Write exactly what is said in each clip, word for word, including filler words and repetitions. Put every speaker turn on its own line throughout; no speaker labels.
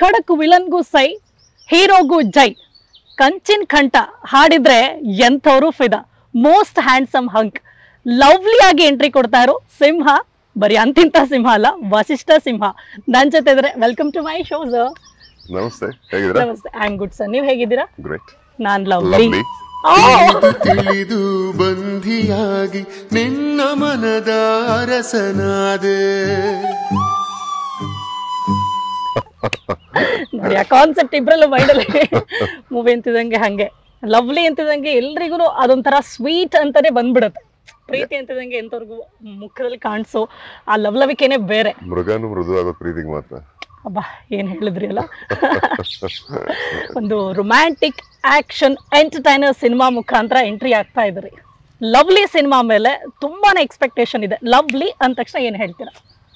ಖಡಕ್ ವಿಲನ್ಗೂ ಸೈ, ಹೀರೋಗೂ ಜೈ. ಕಂಚಿನ ಕಂಠ ಹಾಡಿದ್ರೆ ಎಂಥವ್ರು ಫಿದಾ. Most handsome hunk. ಲವ್ಲಿ ಆಗಿ ಎಂಟ್ರಿ ಕೊಡ್ತಾ ಇರೋ ಸಿಂಹ, ಬರೀ ಅಂತಿಂತ ಸಿಂಹ ಅಲ್ಲ, ವಸಿಷ್ಠ ಸಿಂಹ ನನ್ನ ಜೊತೆ ಇದ್ರೆ. Welcome to my show sir.
ನಮಸ್ತೆ, ಹೇಗಿದ್ದೀರಾ?
ನಮಸ್ತೆ, ಐ ಆಮ್ ಗುಡ್ ಸರ್. ನೀವು ಹೇಗಿದ್ದೀರಾ?
ಗ್ರೇಟ್.
ನಾನ್ ಲವ್ಲಿ.
ತಿಳಿದು ಬಂಧಿಯಾಗಿ ನಿನ್ನ ಮನದ ಅರಸನಾದೆ.
ನೋಡಿ ಆ ಕಾನ್ಸೆಪ್ಟ್ ಇಬ್ರಲ್ಲೂ ಮೈಂಡಲ್ಲಿ ಮೂವಿ ಅಂತಿದಂಗೆ ಹಂಗೆ, ಲವ್ಲಿ ಅಂತಿದಂಗೆ ಎಲ್ರಿಗೂ ಅದೊಂಥರ ಸ್ವೀಟ್ ಅಂತಾನೆ ಬಂದ್ಬಿಡುತ್ತೆ. ಪ್ರೀತಿ ಅಂತಿದಂಗೆ ಎಂತವ್ರಿಗೂ ಮುಖದಲ್ಲಿ ಕಾಣಿಸೋ ಆ ಲವ್ಲವಿಕೆನೆ ಬೇರೆ.
ಮೃಗಾನು ಮೃದು ಆಗೋ ಪ್ರೀತಿಗೆ ಮಾತ್ರ.
ಅಬ್ಬಾ ಏನ್ ಹೇಳಿದ್ರಿ ಅಲ್ಲ. ಒಂದು ರೊಮ್ಯಾಂಟಿಕ್ ಆಕ್ಷನ್ ಎಂಟರ್ಟೈನರ್ ಸಿನಿಮಾ ಮುಖಾಂತರ ಎಂಟ್ರಿ ಆಗ್ತಾ ಇದ್ರಿ. ಲವ್ಲಿ ಸಿನಿಮಾ ಮೇಲೆ ತುಂಬಾನೇ ಎಕ್ಸ್ಪೆಕ್ಟೇಷನ್ ಇದೆ. ಲವ್ಲಿ ಅಂದ ತಕ್ಷಣ ಏನ್ ಹೇಳ್ತೀರಾ?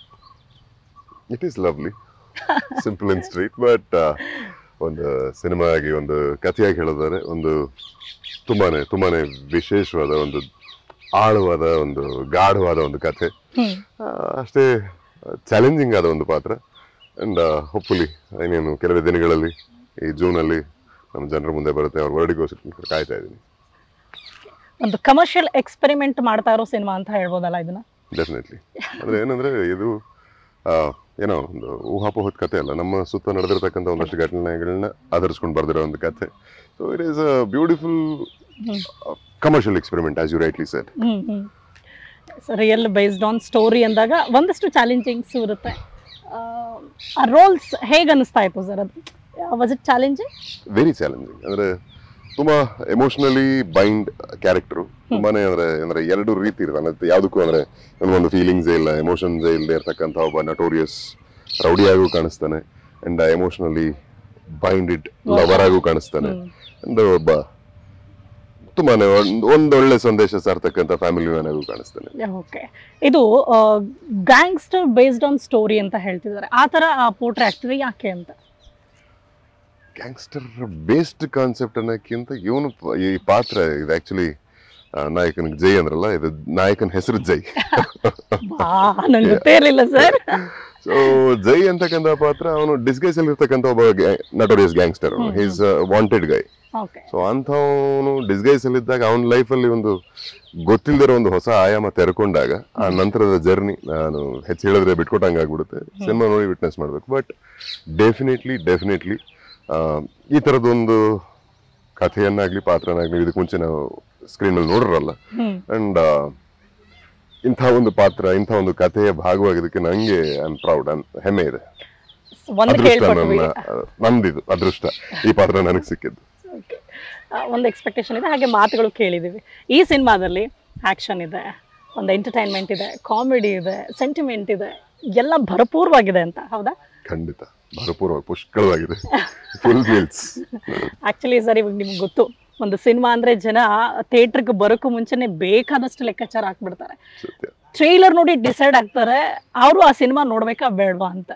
It is lovely, simple and street. But ಒಂದು ಸಿನಿಮಾ ಆಗಿ ಒಂದು ಕಥೆಯಾಗಿ ಹೇಳಿದರೆ ಒಂದು ತುಂಬಾನೇ ತುಂಬಾನೇ ವಿಶೇಷವಾದ ಒಂದು ಆಳವಾದ ಒಂದು ಗಾಢವಾದ ಒಂದು ಕಥೆ. ಅಷ್ಟೇ ಚಾಲೆಂಜಿಂಗ್ ಆದ ಒಂದು ಪಾತ್ರ. ಅಂಡ್ ಹೋಪ್ಫುಲಿ ಇನ್ನೇನು ಕೆಲವೇ ದಿನಗಳಲ್ಲಿ ಈ ಜೂನಲ್ಲಿ ನಮ್ಮ ಜನರ ಮುಂದೆ ಬರುತ್ತೆ. ಅವ್ರ ವರ್ಡಿಗೋಸ್ಕರ ಕಾಯ್ತಾ ಇದ್ದೀನಿ.
ಒಂದು ಕಮರ್ಷಿಯಲ್ ಎಕ್ಸ್ಪೆರಿಮೆಂಟ್ ಮಾಡ್ತಾ ಇರೋ ಸಿನಿಮಾ ಅಂತ ಹೇಳ್ಬೋದಲ್ಲ ಇದನ್ನ?
ಡೆಫಿನೆಟ್ಲಿ. ಅಂದ್ರೆ ಏನಂದ್ರೆ ಇದು ಏನೋ ಒಂದು ಊಹಾಪೋಹದ ಕಥೆ ಅಲ್ಲ, ನಮ್ಮ ಸುತ್ತ ನಡೆದಿರ್ತಕ್ಕಂಥ ಒಂದಷ್ಟು ಘಟನೆಗಳನ್ನ ಆಧರಿಸ್ಕೊಂಡು ಬರ್ದಿರೋ ಒಂದು ಕಥೆ. So it is a beautiful commercial experiment as you rightly said.
Real based on story ಅಂದಾಗ ಒಂದಷ್ಟು ಚಾಲೆಂಜಿಂಗ್ಸ್ ಇರುತ್ತೆ. ಆ ರೋಲ್ಸ್ ಹೇಗೆ ಅನಿಸ್ತಾ ಇತ್ತು ಸರ್? ಅದು was it challenging?
Very challenging. ಅಂದ್ರೆ ತುಂಬಾ ಎಮೋಷನಲಿ ಬೈಂಡ್ ಕ್ಯಾರೆಕ್ಟರು. ತುಂಬಾನೇ ಅಂದ್ರೆ ಅಂದ್ರೆ ಎರಡು ರೀತಿ ಇರುತ್ತೆ. ಯಾವುದಕ್ಕೂ ಅಂದ್ರೆ ಒಂದು ಫೀಲಿಂಗ್ಸೇ ಇಲ್ಲ, ಎಮೋಷನ್ಸೇ ಇಲ್ಲದೆ ಇರ್ತಕ್ಕಂಥ ಒಬ್ಬ ನಟೋರಿಯಸ್ ರೌಡಿಯಾಗೂ ಕಾಣಿಸ್ತಾನೆ. ಅಂಡ್ ಎಮೋಷನಲಿ ಬೈಂಡೆಡ್ ಲವರ್ ಆಗೂ ಕಾಣಿಸ್ತಾನೆ. ಅಂಡ್ ಒಬ್ಬ ತುಂಬಾನೇ ಒಂದೊಳ್ಳೆ ಸಂದೇಶ ಸಾರ್ತಕ್ಕಂಥ ಫ್ಯಾಮಿಲಿ ಮ್ಯಾನ್ ಆಗೂ ಕಾಣಿಸ್ತಾನೆ.
ಓಕೆ, ಇದು ಗ್ಯಾಂಗ್ಸ್ಟರ್ ಬೇಸ್ಡ್ ಆನ್ ಸ್ಟೋರಿ ಅಂತ ಹೇಳ್ತಿದ್ದಾರೆ. ಆ ತರ ಪೋರ್ಟ್ರೇ ಆಗ್ತಿದೆ ಯಾಕೆ ಅಂತ?
ಗ್ಯಾಂಗ್ಸ್ಟರ್ ಬೇಸ್ಡ್ ಕಾನ್ಸೆಪ್ಟ್ ಅನ್ನೋಕ್ಕಿಂತ ಇವನು ಈ ಪಾತ್ರ ಇದು ಆಕ್ಚುಲಿ ನಾಯಕನಿಗೆ ಜೈ ಅಂದ್ರಲ್ಲ, ಇದು ನಾಯಕನ ಹೆಸರು ಜೈ.
ನಂಗೆ ಗೊತ್ತೇ ಇರಲಿಲ್ಲ ಸರ್.
ಸೊ ಜೈ ಅಂತಕ್ಕಂಥ ಪಾತ್ರ ಅವನು ಡಿಸ್ಗೈಸ್ ಅಲ್ಲಿ ಇರ್ತಕ್ಕಂಥ ಒಬ್ಬ notorious gangster. He's wanted guy. So ಅಂಥವನು ಡಿಸ್ಗೈಸ್ ಅಲ್ಲಿ ಇದ್ದಾಗ ಅವನ ಲೈಫಲ್ಲಿ ಒಂದು ಗೊತ್ತಿಲ್ದಿರೋ ಒಂದು ಹೊಸ ಆಯಾಮ ತೆರ್ಕೊಂಡಾಗ ಆ ನಂತರದ ಜರ್ನಿ ನಾನು ಹೆಚ್ಚು ಹೇಳಿದ್ರೆ ಬಿಟ್ಕೊಟ್ಟಂಗೆ ಆಗ್ಬಿಡುತ್ತೆ. ಸಿನಿಮಾ ನೋಡಿ ವಿಟ್ನೆಸ್ ಮಾಡ್ಬೇಕು. ಬಟ್ ಡೆಫಿನೆಟ್ಲಿ ಡೆಫಿನೆಟ್ಲಿ ಈ ಥರದೊಂದು ಕಥೆಯನ್ನಾಗ್ಲಿ ಪಾತ್ರನಾಗ್ಲಿ ಇದಕ್ಕೆ ಮುಂಚೆ ನಾವು ಸ್ಕ್ರೀನ್ ಅಲ್ಲಿ ನೋಡಿರಲ್ಲ. ಅಂಡ್ ಇಂಥ ಒಂದು ಪಾತ್ರ, ಇಂಥ ಒಂದು ಕಥೆಯ ಭಾಗವಾಗಿದ್ದಕ್ಕೆ ನಂಗೆ ಐ ಆಮ್ ಪ್ರೌಡ್, ಹೆಮ್ಮೆ ಇದೆ. ಅದೃಷ್ಟ ನನ್ನ ನಂದಿದು ಅದೃಷ್ಟ ಈ ಪಾತ್ರ ನನಗೆ ಸಿಕ್ಕಿದ್ದು.
ಒಂದು ಎಕ್ಸ್ಪೆಕ್ಟೇಷನ್ ಇದೆ, ಹಾಗೆ ಮಾತುಗಳು ಕೇಳಿದೀವಿ. ಈ ಸಿನಿಮಾದಲ್ಲಿ ಆಕ್ಷನ್ ಇದೆ, ಒಂದು ಎಂಟರ್ಟೈನ್ಮೆಂಟ್ ಇದೆ, ಕಾಮಿಡಿ ಇದೆ, ಸೆಂಟಿಮೆಂಟ್ ಇದೆ, ಎಲ್ಲ ಭರಪೂರವಾಗಿದೆ ಅಂತ. ಹೌದಾ?
ಖಂಡಿತ ಭರಪೂರವಾಗಿ ಪುಷ್ಕಳವಾಗಿದೆ. Full meals.
ಆಕ್ಚುಲಿ ಸರ್, ಇವಾಗ ನಿಮ್ಗೆ ಗೊತ್ತು, ಒಂದು ಸಿನಿಮಾ ಅಂದ್ರೆ ಜನ ಥಿಯೇಟರ್ಗೆ ಬರೋಕ್ಕೂ ಮುಂಚೆನೆ ಬೇಕಾದಷ್ಟು ಲೆಕ್ಕಾಚಾರ ಹಾಕ್ಬಿಡ್ತಾರೆ. ಟ್ರೈಲರ್ ನೋಡಿ ಡಿಸೈಡ್ ಆಗ್ತಾರೆ ಅವರು ಆ ಸಿನಿಮಾ ನೋಡ್ಬೇಕಾ ಬೇಡವಾ ಅಂತ.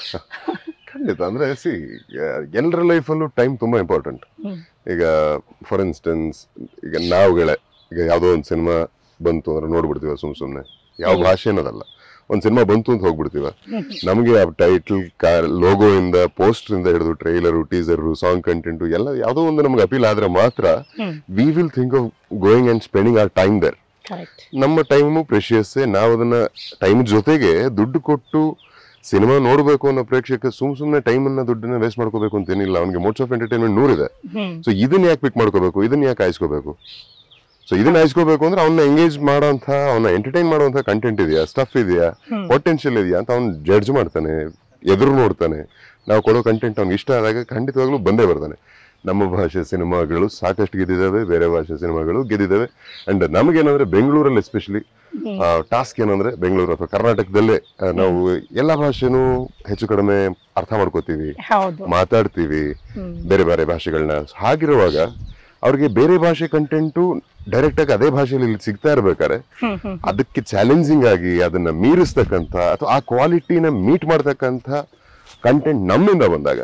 ಖಂಡಿತ. ಅಂದ್ರೆ ಸಿ ಎಲ್ಲರ ಲೈಫಲ್ಲೂ ಟೈಮ್ ತುಂಬಾ ಇಂಪಾರ್ಟೆಂಟ್. ಈಗ ಫಾರ್ ಇನ್ಸ್ಟೆನ್ಸ್ ಈಗ ನಾವುಗಳೇ ಈಗ ಯಾವುದೋ ಒಂದು ಸಿನಿಮಾ ಬಂತು ಅಂದ್ರೆ ನೋಡ್ಬಿಡ್ತೀವ ಸುಮ್ ಸುಮ್ನೆ, ಯಾವ ಭಾಷೆ ಅನ್ನೋದಲ್ಲ. ಒಂದ್ ಸಿನಿಮಾ ಬಂತು ಅಂತ ಹೋಗ್ಬಿಡ್ತೀವ. ನಮ್ಗೆ ಆ ಟೈಟಲ್, ಲೋಗೋ ಇಂದ, ಪೋಸ್ಟರ್ ಇಂದ ಹಿಡಿದು ಟ್ರೈಲರ್, ಟೀಸರ್, ಸಾಂಗ್ ಕಂಟೆಂಟ್ ಎಲ್ಲ ಯಾವುದೋ ಒಂದು ನಮ್ಗೆ ಅಪೀಲ್ ಆದ್ರೆ ಮಾತ್ರ we will think of going and spending our time there. ನಮ್ಮ ಟೈಮು ಪ್ರೆಷಿಯಸ್. ನಾವು ಅದನ್ನ ಟೈಮ್ ಜೊತೆಗೆ ದುಡ್ಡು ಕೊಟ್ಟು ಸಿನಿಮಾ ನೋಡ್ಬೇಕು ಅನ್ನೋ ಪ್ರೇಕ್ಷಕ ಸುಮ್ ಸುಮ್ನೆ ಟೈಮ್ ಅನ್ನ ದುಡ್ಡನ್ನ ವೇಸ್ಟ್ ಮಾಡ್ಕೋಬೇಕು ಅಂತ ಏನಿಲ್ಲ. ಅವ್ನಿಗೆ ಮೋಡ್ಸ್ ಆಫ್ ಎಂಟರ್ಟೈನ್ಮೆಂಟ್ ನೂರಿದೆ. ಸೊ ಇದನ್ನ ಯಾಕೆ ಪಿಕ್ ಮಾಡ್ಕೋಬೇಕು, ಇದನ್ನ ಯಾಕೆ ಆಯ್ಸ್ಕೋಬೇಕು? ಸೊ ಇದನ್ನ ಆಯ್ಸ್ಕೋಬೇಕು ಅಂದ್ರೆ ಅವನ್ನ ಎಂಗೇಜ್ ಮಾಡೋಂಥ, ಅವನ್ನ ಎಂಟರ್ಟೈನ್ ಮಾಡುವಂತ ಕಂಟೆಂಟ್ ಇದೆಯಾ, ಸ್ಟಫ್ ಇದೆಯಾ, ಪೊಟೆನ್ಶಿಯಲ್ ಇದೆಯಾ ಅಂತ ಅವ್ನು ಜಡ್ಜ್ ಮಾಡ್ತಾನೆ, ಎದುರು ನೋಡ್ತಾನೆ. ನಾವು ಕೊಡೋ ಕಂಟೆಂಟ್ ಅವ್ನಿಗೆ ಇಷ್ಟ ಆದಾಗ ಖಂಡಿತವಾಗ್ಲೂ ಬಂದೇ ಬರ್ತಾನೆ. ನಮ್ಮ ಭಾಷೆ ಸಿನಿಮಾಗಳು ಸಾಕಷ್ಟು ಗೆದ್ದಿದ್ದಾವೆ, ಬೇರೆ ಭಾಷೆ ಸಿನಿಮಾಗಳು ಗೆದ್ದಿದ್ದಾವೆ. ಅಂಡ್ ನಮಗೇನಂದ್ರೆ ಬೆಂಗಳೂರಲ್ಲಿ ಎಸ್ಪೆಷಲಿ ಟಾಸ್ಕ್ ಏನಂದ್ರೆ ಬೆಂಗಳೂರು ಅಥವಾ ಕರ್ನಾಟಕದಲ್ಲೇ ನಾವು ಎಲ್ಲಾ ಭಾಷೆನೂ ಹೆಚ್ಚು ಕಡಿಮೆ ಅರ್ಥ ಮಾಡ್ಕೋತೀವಿ, ಮಾತಾಡ್ತೀವಿ ಬೇರೆ ಬೇರೆ ಭಾಷೆಗಳನ್ನ. ಹಾಗಿರುವಾಗ ಅವ್ರಿಗೆ ಬೇರೆ ಭಾಷೆ ಕಂಟೆಂಟು ಡೈರೆಕ್ಟ್ ಆಗಿ ಅದೇ ಭಾಷೆಯಲ್ಲಿ ಇಲ್ಲಿ ಸಿಗ್ತಾ ಇರ್ಬೇಕಾರೆ ಅದಕ್ಕೆ ಚಾಲೆಂಜಿಂಗ್ ಆಗಿ ಅದನ್ನ ಮೀರಿಸ್ತಕ್ಕಂಥ ಅಥವಾ ಆ ಕ್ವಾಲಿಟಿನ ಮೀಟ್ ಮಾಡ್ತಕ್ಕಂಥ ಕಂಟೆಂಟ್ ನಮ್ಮಿಂದ ಬಂದಾಗ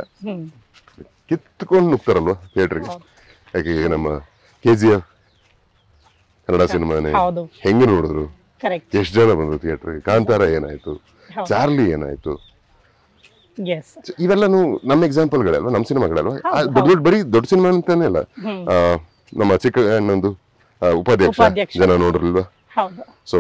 ಕಿತ್ಕೊಂಡು ನುಗ್ತಾರಲ್ವಾ ಥಿಯೇಟರ್ಗೆ. ಯಾಕೆ ನಮ್ಮ ಕೆ ಜಿ ಎಫ್ ಕನ್ನಡ ಸಿನಿಮಾನೇ ಹೆಂಗೆ ನೋಡಿದ್ರು, ಎಷ್ಟು ಜನ ಬಂದ್ರು ಥಿಯೇಟರ್ಗೆ. ಕಾಂತಾರ ಏನಾಯ್ತು, ಚಾರ್ಲಿ ಏನಾಯ್ತು,
ಎಸ್
So, ಇವೆಲ್ಲನೂ ನಮ್ಮ ಎಕ್ಸಾಂಪಲ್ಗಳಲ್ವಾ, ನಮ್ಮ ಸಿನಿಮಾಗಳಲ್ವಾ. ಆ, ದೊಡ್ಡ ದೊಡ್ಡ ಬರೀ ದೊಡ್ಡ ಸಿನಿಮಾ ಅಂತಾನೆ ಅಲ್ಲ, ಆ, ನಮ್ಮ ಚಿಕ್ಕ ಇನ್ನೊಂದು ಉಪಾಧ್ಯಕ್ಷ
ಉಪಾಧ್ಯಕ್ಷ.
ಜನ ನೋಡ್ರಲ್ವಾ.
ಹೌದು
ಸೊ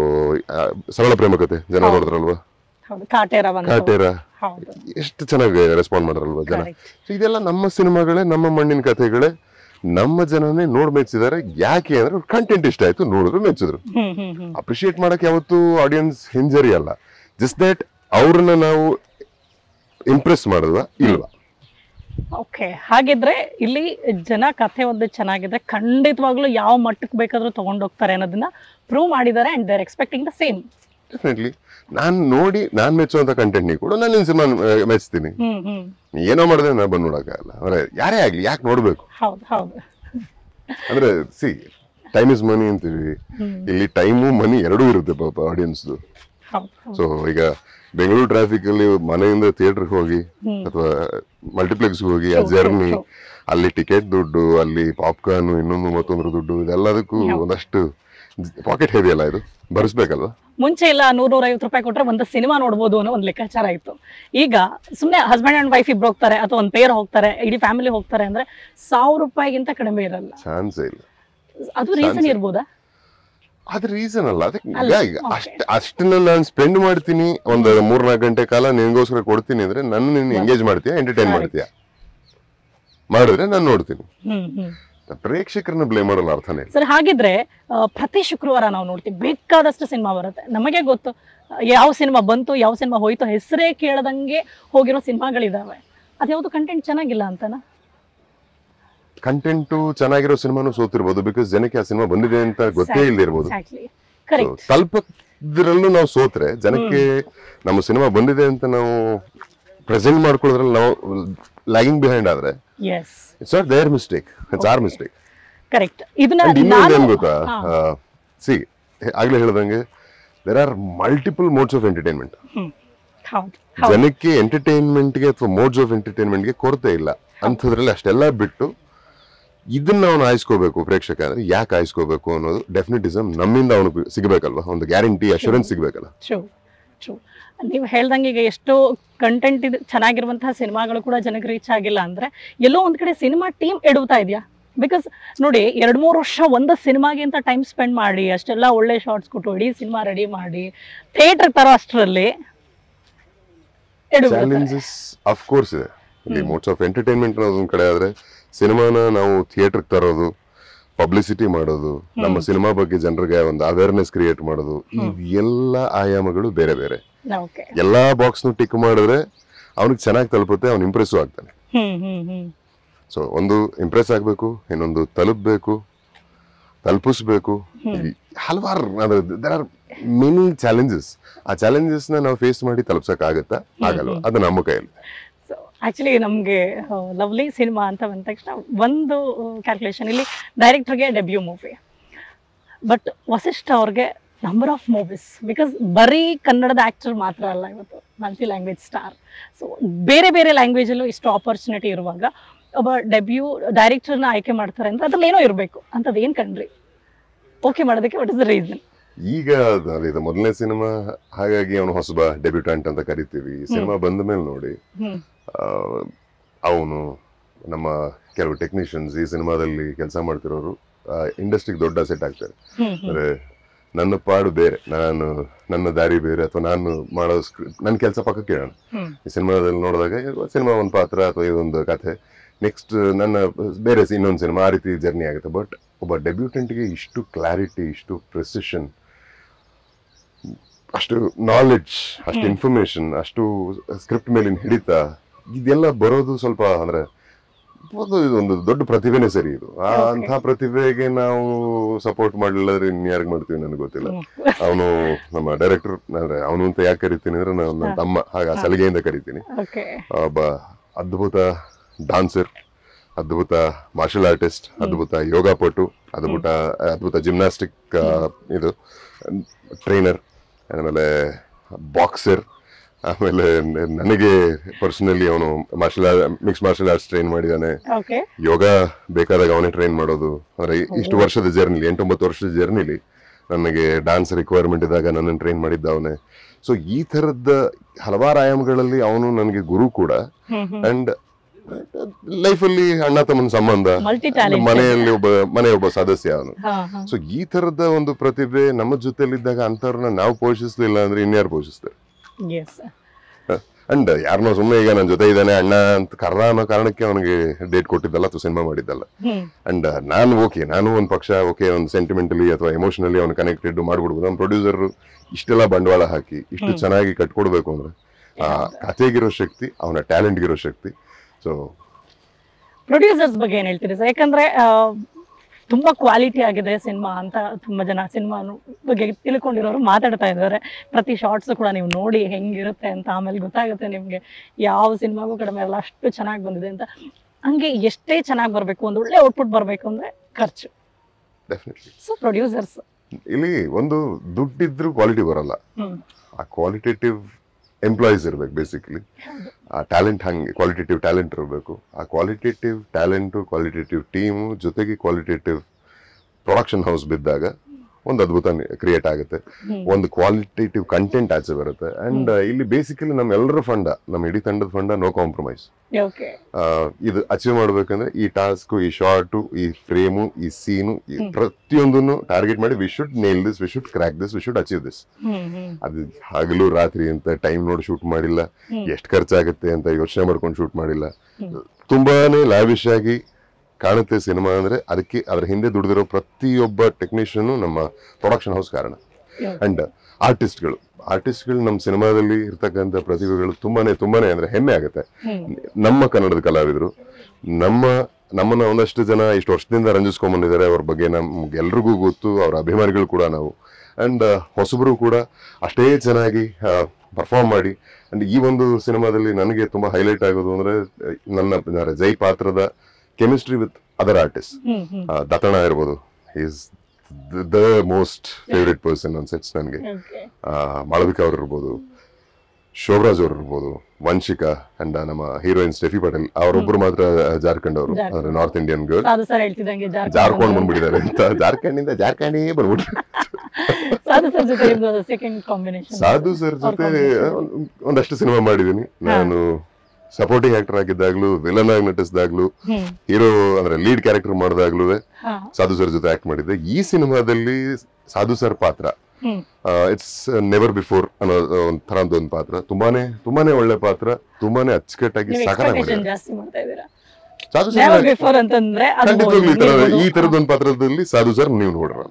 ಸರಳ ಪ್ರೇಮ ಕಥೆ ಜನ ನೋಡಿದ್ರಲ್ವಾ.
ಹೌದು ಕಾಟೇರ ಬಂತು.
ಕಾಟೇರ
ಹೌದು
ಎಷ್ಟು ಚೆನ್ನಾಗಿ ರೆಸ್ಪಾಂಡ್ ಮಾಡ್ರಲ್ವಾ ಜನ.
Correct.
So, ಇದೆಲ್ಲ ನಮ್ಮ ಸಿನಿಮಾಗಳೇ, ನಮ್ಮ ಮಣ್ಣಿನ ಕಥೆಗಳೇ, ನಮ್ಮ ಜನನೇ ನೋಡ್ ಮೆಚ್ಚಿದ್ದಾರೆ. ಯಾಕೆ ಅಂದ್ರೆ ಕಂಟೆಂಟ್ ಇಷ್ಟ ಆಯ್ತು, ನೋಡಿದ್ರು ಮೆಚ್ಚಿದ್ರು.
ಹ್ಮ್ ಹ್ಮ್ ಹ್ಮ್
ಅಪ್ರಿಶಿಯೇಟ್ ಮಾಡಕ್ ಯಾವತ್ತು ಆಡಿಯನ್ಸ್ ಹಿಂಜರಿ ಅಲ್ಲ. ಜಸ್ಟ್ ದಟ್ ಅವ್ರನ್ನ ನಾವು ಇಂಪ್ರೆಸ್ ಮಾಡಿದ್ವಾ ಇಲ್ವಾ.
ಓಕೆ, ಹಾಗಿದ್ರೆ ಇಲ್ಲಿ ಜನ ಕಥೆ ಒಂದು ಚೆನ್ನಾಗಿದ್ರೆ ಖಂಡಿತವಾಗ್ಲೂ ಯಾವ ಮಟ್ಟಕ್ಕೆ ಬೇಕಾದ್ರೂ ತಗೊಂಡೋಗ್ತಾರೆ ಅನ್ನೋದನ್ನ ಪ್ರೂವ್ ಮಾಡಿದ್ದಾರೆ. And there expecting the same.
Definitely ನಾನ್ ನೋಡಿ ನಾನ್ ಮೆಚ್ಚುವಂತ ಕಂಟೆಂಟ್ ನೀ ಕೂಡ ನಾನು ಸಿನಿಮಾ ಮೆಚ್ತೀನಿ.
ಹ್ಮ್ ಹ್ಮ್
ಏನೋ ಮಾಡಿದ್ರೆ ನಾ ಬಂದ್ ನೋಡಕ್ಕಾಗಲ್ಲ. ಅಂದ್ರೆ ಯಾರೇ ಆಗ್ಲಿ ಯಾಕೆ ನೋಡ್ಬೇಕು
ಹೌದು ಹೌದು
ಅಂದ್ರೆ ಸಿ ಟೈಮ್ ಇಸ್ ಮನಿ ಅಂತೀವಿ. ಇಲ್ಲಿ ಟೈಮು ಮನಿ ಎರಡೂ ಇರುತ್ತೆ ಪಾಪ ಆಡಿಯನ್ಸ್ದು.
ಹೌದು ಹೌದು.
ಸೊ ಈಗ ಬೆಂಗಳೂರು ಟ್ರಾಫಿಕ್ ಅಲ್ಲಿ ಮನೆಯಿಂದ ಥಿಯೇಟರ್ಗೆ ಹೋಗಿ ಅಥವಾ ಮಲ್ಟಿಪ್ಲೆಕ್ಸ್ಗೆ ಹೋಗಿ ಆ ಜರ್ನಿ, ಅಲ್ಲಿ ಟಿಕೆಟ್ ದುಡ್ಡು, ಅಲ್ಲಿ ಪಾಪ್ಕಾರ್ನ್, ಇನ್ನೊಂದು ಮತ್ತೊಂದ್ರ ದುಡ್ಡು, ಇದೆಲ್ಲದಕ್ಕೂ ಒಂದಷ್ಟು ಪಾಕೆಟ್ ಹೆವಿ ಅಲ್ಲ, ಇದು ಭರಿಸ್ಬೇಕಲ್ವಾ.
ಮುಂಚೆ ಎಲ್ಲ ನೂರ ನೂರ ಐವತ್ತು ರೂಪಾಯಿ ಕೊಟ್ರೆ ಒಂದು ಸಿನಿಮಾ ನೋಡ್ಬೋದು ಅನ್ನೋ ಒಂದು ಲೆಕ್ಕಾಚಾರ ಇತ್ತು. ಈಗ ಸುಮ್ಮನೆ ಹಸ್ಬೆಂಡ್ ಅಂಡ್ ವೈಫ್ ಇಬ್ರು ಹೋಗ್ತಾರೆ ಅಥವಾ ಒಂದು ಪೇರ್ ಹೋಗ್ತಾರೆ, ಇಡೀ ಫ್ಯಾಮಿಲಿ ಹೋಗ್ತಾರೆ ಅಂದ್ರೆ ಸಾವಿರ ರೂಪಾಯಿಗಿಂತ ಕಡಿಮೆ ಇರಲ್ಲ.
ಚಾನ್ಸೇ ಇಲ್ಲ.
ಅದು ರೀಸನ್ ಇರ್ಬೋದಾ?
ಅದ್ ರೀಸನ್ ಅಲ್ಲ. ಅದಕ್ಕೆ
ಅಲ್ಲ,
ಈಗ ಅಷ್ಟ ಅಷ್ಟನ್ನ ನಾನು ಸ್ಪೆಂಡ್ ಮಾಡ್ತೀನಿ, ಒಂದ್ ಮೂರ್ನಾಲ್ಕು ಗಂಟೆ ಕಾಲ ನಿನ್ಗೋಸ್ಕರ ಕೊಡ್ತೀನಿ ಅಂದ್ರೆ ನನ್ನ ನಿನ್ನ ಎಂಗೇಜ್ ಮಾಡ್ತೀಯಾ, ಎಂಟರ್ಟೈನ್ ಮಾಡ್ತೀಯಾ? ಮಾಡಿದ್ರೆ ನಾನು ನೋಡ್ತೀನಿ.
ಹ್ಮ್ ಹ್ಮ್
ಪ್ರೇಕ್ಷಕರನ್ನ ಬ್ಲೇಮ್ ಮಾಡಲ್ಲ ಅರ್ಥನೇ ಇಲ್ಲ.
ಸರ್, ಹಾಗಿದ್ರೆ ಆ, ಪ್ರತಿ ಶುಕ್ರವಾರ ನಾವು ನೋಡ್ತೀವಿ, ಬೇಕಾದಷ್ಟು ಸಿನಿಮಾ ಬರುತ್ತೆ. ನಮಗೆ ಗೊತ್ತು ಆ, ಯಾವ ಸಿನಿಮಾ ಬಂತು, ಯಾವ ಸಿನಿಮಾ ಹೋಯ್ತು, ಹೆಸರೇ ಕೇಳದಂಗೆ ಹೋಗಿರೋ ಸಿನಿಮಾಗಳಿದಾವೆ. ಅದ್ಯಾವುದು ಕಂಟೆಂಟ್ ಚೆನ್ನಾಗಿಲ್ಲ ಅಂತನಾ?
ಕಂಟೆಂಟು ಚೆನ್ನಾಗಿರೋ ಸಿನಿಮಾನು ಸೋತಿರ್ಬೋದು, ಬಿಕಾಸ್ ಜನಕ್ಕೆ ಆ ಸಿನಿಮಾ ಬಂದಿದೆ ಅಂತ ಗೊತ್ತೇ ಇಲ್ದಿರ್ಬೋದು.
Exactly correct.
ತಲುಪದ್ರಲ್ಲೂ ನಾವು ಸೋತ್ರೆ, ಜನಕ್ಕೆ ನಮ್ಮ ಸಿನಿಮಾ ಬಂದಿದೆ ಅಂತ ನಾವು ಪ್ರೆಸೆಂಟ್ ಮಾಡ್ಕೊಳ್ಳೋದ್ರಲ್ಲಿ ನಾವು ಲ್ಯಾಗಿಂಗ್ ಬಿಹೈಂಡ್ ಆದ್ರೆ
yes
it's not their mistake, it's our mistake.
Correct. ಇದನ್ನ
ಇನ್ನೊಂದು ಏನ್ ಗೊತ್ತಾ, ಸಿ ಆಗ್ಲೇ ಹೇಳ್ದಂಗೆ there are multiple modes of entertainment.
ಹೌದು
ಜನಕ್ಕೆ ಎಂಟರ್ಟೈನ್ಮೆಂಟ್ಗೆ ಅಥವಾ ಮೋಡ್ಸ್ ಆಫ್ ಎಂಟರ್ಟೈನ್ಮೆಂಟ್ಗೆ ಕೊರತೆ ಇಲ್ಲ. ಅಂಥದ್ರಲ್ಲಿ ಅಷ್ಟೆಲ್ಲ ಬಿಟ್ಟು ಇದನ್ನ ಅವನು ಆಯ್ಸ್ಕೋಬೇಕು ಪ್ರೇಕ್ಷಕ ಅಂದ್ರೆ ಯಾಕೆ ಆಯ್ಸ್ಕೋಬೇಕು ಅನ್ನೋದು ಡೆಫಿನಿಟಿಸಮ್ ನಮ್ಮಿಂದ ಅವನಿಗೆ ಸಿಗಬೇಕಲ್ವಾ, ಒಂದು ಗ್ಯಾರಂಟಿ ಅಶ್ಯೂರೆನ್ಸ್ ಸಿಗ್ಬೇಕಲ್ಲ.
True true. ನೀವು ಹೇಳ್ದಂಗೆ ಈಗ ಎಷ್ಟೋ ಕಂಟೆಂಟ್ ಇದು ಚೆನ್ನಾಗಿರುವಂತಹ ಸಿನಿಮಾಗಳು ಕೂಡ ಜನಕ್ಕೆ ರೀಚ್ ಆಗಿಲ್ಲ ಅಂದ್ರೆ ಎಲ್ಲೋ ಒಂದ್ ಕಡೆ ಸಿನಿಮಾ ಟೀಮ್ ಎಡುತ್ತಾ ಇದೆಯಾ? ಬಿಕಾಸ್ ನೋಡಿ, ಎರಡ್ ಮೂರು ವರ್ಷ ಒಂದು ಸಿನಿಮಾಗೆ ಅಂತ ಟೈಮ್ ಸ್ಪೆಂಡ್ ಮಾಡಿ ಅಷ್ಟೆಲ್ಲ ಒಳ್ಳೆ ಶಾರ್ಟ್ಸ್ ಕೊಟ್ಟು ಇಡೀ ಸಿನಿಮಾ ರೆಡಿ ಮಾಡಿ ಥಿಯೇಟರ್ ತರೋ ಅಷ್ಟರಲ್ಲಿ
ಚಾಲೆಂಜಸ್ ಆಫ್ ಕೋರ್ಸ್ ಇದೆ. ಇಲ್ಲಿ ಮೋಡ್ಸ್ ಆಫ್ ಎಂಟರ್ಟೈನ್ಮೆಂಟ್ ಅನ್ನೋದೊಂದ್ ಕಡೆ ಆದ್ರೆ, ಸಿನಿಮಾನ ನಾವು ಥಿಯೇಟರ್ ತರೋದು, ಪಬ್ಲಿಸಿಟಿ ಮಾಡೋದು, ನಮ್ಮ ಸಿನಿಮಾ ಬಗ್ಗೆ ಜನರಿಗೆ ಒಂದು ಅವೇರ್ನೆಸ್ ಕ್ರಿಯೇಟ್ ಮಾಡೋದು, ಈ ಎಲ್ಲ ಆಯಾಮಗಳು ಬೇರೆ ಬೇರೆ. ಎಲ್ಲಾ ಬಾಕ್ಸ್ ಟಿಕ್ ಮಾಡಿದ್ರೆ ಅವನಿಗೆ ಚೆನ್ನಾಗಿ ತಲುಪುತ್ತೆ, ಅವ್ನು ಇಂಪ್ರೆಸ್ ಆಗ್ತಾನೆ. ಸೊ ಒಂದು ಇಂಪ್ರೆಸ್ ಆಗ್ಬೇಕು, ಇನ್ನೊಂದು ತಲುಪಬೇಕು, ತಲುಪಿಸ್ಬೇಕು, ಹಲವಾರು ದೇರ್ ಆರ್ ಮೆನಿ ಚಾಲೆಂಜಸ್. ಆ ಚಾಲೆಂಜಸ್ ನ ನಾವು ಫೇಸ್ ಮಾಡಿ ತಲುಪ್ಸಕ್ ಆಗತ್ತಾ? ಆಗಲ್ವಾ? ಅದು ನಮ್ಮ ಕೈಯಲ್ಲಿ.
ಸೊ ಆಕ್ಚುಲಿ ನಮಗೆ ಲವ್ಲಿ ಸಿನಿಮಾ ಅಂತ ಬಂದ ತಕ್ಷಣ ಒಂದು ಕ್ಯಾಲ್ಕುಲೇಷನ್, ಇಲ್ಲಿ ಡೈರೆಕ್ಟರ್ಗೆ ಡೆಬ್ಯೂ ಮೂವಿ, ಬಟ್ ವಸಿಷ್ಠ ಅವ್ರಿಗೆ ನಂಬರ್ ಆಫ್ ಮೂವೀಸ್. ಬಿಕಾಸ್ ಬರೀ ಕನ್ನಡದ ಆಕ್ಟರ್ ಮಾತ್ರ ಅಲ್ಲ, ಇವತ್ತು ಮಲ್ಟಿ ಲ್ಯಾಂಗ್ವೇಜ್ ಸ್ಟಾರ್. ಸೊ ಬೇರೆ ಬೇರೆ ಲ್ಯಾಂಗ್ವೇಜಲ್ಲೂ ಇಷ್ಟು ಆಪರ್ಚುನಿಟಿ ಇರುವಾಗ ಒಬ್ಬ ಡೆಬ್ಯೂ ಡೈರೆಕ್ಟರ್ನ ಆಯ್ಕೆ ಮಾಡ್ತಾರೆ ಅಂದ್ರೆ ಅದ್ರಲ್ಲಿ ಏನೋ ಇರಬೇಕು. ಅಂಥದ್ದು ಏನು ಕಂಡ್ರಿ ಓಕೆ ಮಾಡೋದಕ್ಕೆ? What is the reason?
ಈಗ ಇದು ಮೊದಲನೇ ಸಿನಿಮಾ, ಹಾಗಾಗಿ ಅವನು ಹೊಸಬ ಡೆಬ್ಯೂಟೆಂಟ್ ಅಂತ ಕರಿತೀವಿ. ಸಿನಿಮಾ ಬಂದ ಮೇಲೆ ನೋಡಿ ಅವನು, ನಮ್ಮ ಕೆಲವು ಟೆಕ್ನಿಷಿಯನ್ಸ್ ಈ ಸಿನಿಮಾದಲ್ಲಿ ಕೆಲಸ ಮಾಡ್ತಿರೋರು ಇಂಡಸ್ಟ್ರಿಗೆ ದೊಡ್ಡ ಸೆಟ್ ಆಗ್ತಾರೆ. ಅಂದ್ರೆ ನನ್ನ ಪಾಡು ಬೇರೆ, ನಾನು ನನ್ನ ದಾರಿ ಬೇರೆ, ಅಥವಾ ನಾನು ಮಾಡೋ ನನ್ನ ಕೆಲಸ ಪಕ್ಕ ಕೇಳೋಣ. ಈ ಸಿನಿಮಾದಲ್ಲಿ ನೋಡಿದಾಗ ಸಿನಿಮಾ ಒಂದು ಪಾತ್ರ ಅಥವಾ ಇದೊಂದು ಕಥೆ, ನೆಕ್ಸ್ಟ್ ನನ್ನ ಬೇರೆ ಇನ್ನೊಂದು ಸಿನಿಮಾ, ಆ ರೀತಿ ಜರ್ನಿ ಆಗುತ್ತೆ. ಬಟ್ ಒಬ್ಬ ಡೆಬ್ಯೂಟೆಂಟ್ಗೆ ಇಷ್ಟು ಕ್ಲಾರಿಟಿ, ಇಷ್ಟು ಪ್ರೆಸಿಷನ್, ಅಷ್ಟು ನಾಲೆಡ್ಜ್, ಅಷ್ಟು ಇನ್ಫಾರ್ಮೇಶನ್, ಅಷ್ಟು ಸ್ಕ್ರಿಪ್ಟ್ ಮೇಲಿನ ಹಿಡಿತ, ಇದೆಲ್ಲ ಬರೋದು ಸ್ವಲ್ಪ ಅಂದ್ರೆ ಒಂದು ದೊಡ್ಡ ಪ್ರತಿಭೆನೇ ಸರಿ. ಇದು ಅಂತ ಪ್ರತಿಭೆಗೆ ನಾವು ಸಪೋರ್ಟ್ ಮಾಡಲಿಲ್ಲದ್ರೆ ಇನ್ಯಾರಿಗೆ ಮಾಡ್ತೀವಿ ನನಗೆ ಗೊತ್ತಿಲ್ಲ. ಅವನು ನಮ್ಮ ಡೈರೆಕ್ಟರ್, ಅಂದ್ರೆ ಅವನು ಅಂತ ಯಾಕೆ ಕರಿತೀನಿ ಅಂದ್ರೆ ನನ್ನ ತಮ್ಮ, ಹಾಗೆ ಸಲಿಗೆಯಿಂದ ಕರಿತೀನಿ. ಒಬ್ಬ ಅದ್ಭುತ ಡಾನ್ಸರ್, ಅದ್ಭುತ ಮಾರ್ಷಲ್ ಆರ್ಟಿಸ್ಟ್, ಅದ್ಭುತ ಯೋಗ ಪಟು, ಅದ್ಭುತ ಅದ್ಭುತ ಜಿಮ್ನಾಸ್ಟಿಕ್ ಇದು ಟ್ರೈನರ್, ಆಮೇಲೆ ಬಾಕ್ಸರ್, ಆಮೇಲೆ ನನಗೆ ಪರ್ಸನಲಿ ಅವನು martial art, mix martial arts train ಮಾಡಿದಾನೆ. ಯೋಗ ಬೇಕಾದಾಗ ಅವನೇ ಟ್ರೈನ್ ಮಾಡೋದು. ಅಂದ್ರೆ ಇಷ್ಟು ವರ್ಷದ ಜರ್ನಿಲಿ, ಎಂಟೊಂಬತ್ತು ವರ್ಷದ ಜರ್ನಿಲಿ ನನಗೆ ಡಾನ್ಸ್ ರಿಕ್ವೈರ್ಮೆಂಟ್ ಇದ್ದಾಗ ನನ್ನನ್ನು ಟ್ರೈನ್ ಮಾಡಿದ್ದ ಅವನೇ. ಸೊ ಈ ಥರದ ಹಲವಾರು ಆಯಾಮಗಳಲ್ಲಿ ಅವನು ನನಗೆ ಗುರು ಕೂಡ. ಅಂಡ್ ಲೈಫಲ್ಲಿ ಅಣ್ಣ ತಮ್ಮನ ಸಂಬಂಧ, ಮನೆಯಲ್ಲಿ ಒಬ್ಬ ಮನೆ ಒಬ್ಬ ಸದಸ್ಯ ಅವನು. ಸೊ ಈ ತರದ ಒಂದು ಪ್ರತಿಭೆ ನಮ್ಮ ಜೊತೆಲಿದ್ದಾಗ ಅಂತವ್ರನ್ನ ನಾವು ಪೋಷಿಸ್ಲಿಲ್ಲ ಅಂದ್ರೆ ಇನ್ಯಾರು ಪೋಷಿಸ್ತಾರೆ? ಅಂಡ್ ಯಾರನ್ನೋ ಸುಮ್ಮನೆ ಈಗ ನನ್ನ ಜೊತೆ ಇದ್ದಾನೆ ಅಣ್ಣ ಅಂತ ಕರ್ರ ಅನ್ನೋ ಕಾರಣಕ್ಕೆ ಅವನಿಗೆ ಡೇಟ್ ಕೊಟ್ಟಿದ್ದಲ್ಲ ಅಥವಾ ಸಿನಿಮಾ ಮಾಡಿದ್ದಲ್ಲ. ಅಂಡ್ ನಾನು ಓಕೆ, ನಾನು ಒಂದು ಪಕ್ಷ ಓಕೆ, ಒಂದು ಸೆಂಟಿಮೆಂಟಲಿ ಅಥವಾ ಎಮೋಷನಲಿ ಅವ್ನು ಕನೆಕ್ಟೆಡ್ ಮಾಡ್ಬಿಡ್ಬೋದು. ನಮ್ಮ ಪ್ರೊಡ್ಯೂಸರ್ ಇಷ್ಟೆಲ್ಲ ಬಂಡವಾಳ ಹಾಕಿ ಇಷ್ಟು ಚೆನ್ನಾಗಿ ಕಟ್ಕೊಡ್ಬೇಕು ಅಂದ್ರೆ ಆ ಕಥೆಗಿರೋ ಶಕ್ತಿ, ಅವನ ಟ್ಯಾಲೆಂಟ್ಗಿರೋ ಶಕ್ತಿ. ಸೊ
ಪ್ರೊಡ್ಯೂಸರ್ಸ್ ಬಗ್ಗೆ ಏನ್ ಹೇಳ್ತೀರಿ ಸರ್? ಯಾಕಂದ್ರೆ ತುಂಬಾ ಕ್ವಾಲಿಟಿ ಆಗಿದೆ ಸಿನಿಮಾ ಅಂತ ತುಂಬಾ ಜನ ಸಿನಿಮಾ ಬಗ್ಗೆ ತಿಳ್ಕೊಂಡಿರೋರು ಮಾತಾಡ್ತಾ ಇದ್ದಾರೆ. ಪ್ರತಿ ಶಾರ್ಟ್ಸ್ ಕೂಡ ನೀವು ನೋಡಿ ಹೆಂಗಿರುತ್ತೆ ಅಂತ, ಆಮೇಲೆ ಗೊತ್ತಾಗುತ್ತೆ ನಿಮ್ಗೆ ಯಾವ ಸಿನಿಮಾಗೂ ಕಡಿಮೆ ಅಲ್ಲ, ಅಷ್ಟು ಚೆನ್ನಾಗಿ ಬಂದಿದೆ ಅಂತ. ಹಂಗೆ ಎಷ್ಟೇ ಚೆನ್ನಾಗಿ ಬರ್ಬೇಕು, ಒಂದು ಒಳ್ಳೆ ಔಟ್ಪುಟ್ ಬರ್ಬೇಕು ಅಂದ್ರೆ ಖರ್ಚು.
ಡೆಫಿನೆಟ್ಲಿ.
ಸೊ ಪ್ರೊಡ್ಯೂಸರ್ಸ್
ಇಲ್ಲಿ ಒಂದು ದುಡ್ಡಿದ್ರು ಕ್ವಾಲಿಟಿ ಬರಲ್ಲ. ಆ ಕ್ವಾಲಿಟೇಟಿವ್ ಎಂಪ್ಲಾಯೀಸ್ ಇರ್ಬೇಕು ಬೇಸಿಕಲಿ. ಆ ಟ್ಯಾಲೆಂಟ್ ಹಂಗೆ ಕ್ವಾಲಿಟೇಟಿವ್ ಟ್ಯಾಲೆಂಟ್ ಇರಬೇಕು. ಆ ಕ್ವಾಲಿಟೇಟಿವ್ ಟ್ಯಾಲೆಂಟು, ಕ್ವಾಲಿಟೇಟಿವ್ ಟೀಮು ಜೊತೆಗೆ ಕ್ವಾಲಿಟೇಟಿವ್ ಪ್ರೊಡಕ್ಷನ್ ಹೌಸ್ ಬಿದ್ದಾಗ ಒಂದು ಅದ್ಭುತ ಕ್ರಿಯೇಟ್ ಆಗುತ್ತೆ, ಒಂದು ಕ್ವಾಲಿಟೇಟಿವ್ ಕಂಟೆಂಟ್ ಆಚೆ ಬರುತ್ತೆ. ಅಂಡ್ ಇಲ್ಲಿ ಬೇಸಿಕಲಿ ನಮ್ಮೆಲ್ಲರ ಫಂಡ, ನಮ್ಮ ಇಡೀ ತಂಡದ ಫಂಡ ನೋ ಕಾಂಪ್ರಮೈಸ್. ಇದು ಅಚೀವ್ ಮಾಡ್ಬೇಕಂದ್ರೆ ಈ ಟಾಸ್ಕ್, ಈ ಶಾರ್ಟು, ಈ ಫ್ರೇಮು, ಈ ಸೀನು, ಪ್ರತಿಯೊಂದನ್ನು ಟಾರ್ಗೆಟ್ ಮಾಡಿ we should nail this, we should crack this, we should achieve this. ಅದು ಹಗಲು ರಾತ್ರಿ ಅಂತ ಟೈಮ್ ನೋಡಿ ಶೂಟ್ ಮಾಡಿಲ್ಲ, ಎಷ್ಟು ಖರ್ಚಾಗುತ್ತೆ ಅಂತ ಯೋಚನೆ ಮಾಡ್ಕೊಂಡು ಶೂಟ್ ಮಾಡಿಲ್ಲ. ತುಂಬಾನೇ ಲ್ಯಾವಿಶ್ ಆಗಿ ಕಾಣುತ್ತೆ ಸಿನಿಮಾ ಅಂದ್ರೆ ಅದಕ್ಕೆ ಅದ್ರ ಹಿಂದೆ ದುಡಿದಿರೋ ಪ್ರತಿಯೊಬ್ಬ ಟೆಕ್ನಿಷಿಯನ್ ನಮ್ಮ ಪ್ರೊಡಕ್ಷನ್ ಹೌಸ್ ಕಾರಣ. ಅಂಡ್ ಆರ್ಟಿಸ್ಟ್ಗಳು ಆರ್ಟಿಸ್ಟ್ಗಳು ನಮ್ಮ ಸಿನಿಮಾದಲ್ಲಿ ಇರ್ತಕ್ಕಂಥ ಪ್ರತಿಭೆಗಳು ತುಂಬಾನೇ ತುಂಬಾನೇ ಅಂದ್ರೆ ಹೆಮ್ಮೆ ಆಗುತ್ತೆ. ನಮ್ಮ ಕನ್ನಡದ ಕಲಾವಿದರು ನಮ್ಮ ನಮ್ಮನ್ನ ಒಂದಷ್ಟು ಜನ ಇಷ್ಟು ವರ್ಷದಿಂದ ರಂಜಿಸ್ಕೊಂಡ್ ಬಂದಿದ್ದಾರೆ. ಅವ್ರ ಬಗ್ಗೆ ನಮ್ಗೆ ಎಲ್ರಿಗೂ ಗೊತ್ತು, ಅವ್ರ ಅಭಿಮಾನಿಗಳು ಕೂಡ ನಾವು. ಅಂಡ್ ಹೊಸಬರು ಕೂಡ ಅಷ್ಟೇ ಚೆನ್ನಾಗಿ ಪರ್ಫಾರ್ಮ್ ಮಾಡಿ. ಅಂಡ್ ಈ ಒಂದು ಸಿನಿಮಾದಲ್ಲಿ ನನಗೆ ತುಂಬಾ ಹೈಲೈಟ್ ಆಗೋದು ಅಂದ್ರೆ ನನ್ನ ಜೈ ಪಾತ್ರದ chemistry with other artist. Dattanna ಇರ್ಬೋದು, is the most favourite person on sets ನನಗೆ. ಮಾಳವಿಕಾ ಅವ್ರು ಇರ್ಬೋದು, ಶೋಭರಾಜ್ ಅವ್ರು ಇರ್ಬೋದು, ವಂಶಿಕಾ ಅಂಡ್ ನಮ್ಮ ಹೀರೋಯಿನ್ ಸ್ಟೆಫಿ ಪಟೇಲ್, ಅವರೊಬ್ರು ಮಾತ್ರ ಜಾರ್ಖಂಡ್ ಅವರು, ಅಂದ್ರೆ ನಾರ್ತ್ ಇಂಡಿಯನ್ ಗರ್ಲ್. ಜಾರ್ಖಂಡ್ ಬಂದ್ಬಿಟ್ಟಿದ್ದಾರೆ ಅಂತ, ಜಾರ್ಖಂಡ್ ಇಂದ ಜಾರ್ಖಂಡೇ ಬಂದ್ಬಿಟ್ರು. ಸಾಧು ಸರ್ ಜೊತೆ ಒಂದಷ್ಟು ಸಿನಿಮಾ ಮಾಡಿದೀನಿ ನಾನು. ಸಪೋರ್ಟಿಂಗ್ ಆಕ್ಟರ್ ಆಗಿದ್ದಾಗ್ಲೂ, ವಿಲನ್ ಆಗಿ ನಟಿಸಿದಾಗ್ಲೂ, ಹೀರೋ ಅಂದ್ರೆ ಲೀಡ್ ಕ್ಯಾರೆಕ್ಟರ್ ಮಾಡಿದಾಗ್ಲೂ ಸಾಧು ಸರ್ ಜೊತೆ ಆಕ್ಟ್ ಮಾಡಿದ್ದೆ. ಈ ಸಿನಿಮಾದಲ್ಲಿ ಸಾಧು ಸರ್ ಪಾತ್ರ ಇಟ್ಸ್ ನೆವರ್ ಬಿಫೋರ್ ಅನ್ನೋ ಒಂಥರ ಒಂದು ಪಾತ್ರ. ತುಂಬಾನೇ ತುಂಬಾನೇ ಒಳ್ಳೆ ಪಾತ್ರ, ತುಂಬಾನೇ ಅಚ್ಚುಕಟ್ಟಾಗಿ ಸಾಕಾಗಿ ಮಾಡಿದ್ದಾರೆ. ಸಾಧು ಸರ್ ಈ ತರದೊಂದು ಪಾತ್ರದಲ್ಲಿ ಸಾಧು ಸರ್ ನೀವು ನೋಡ್ರ.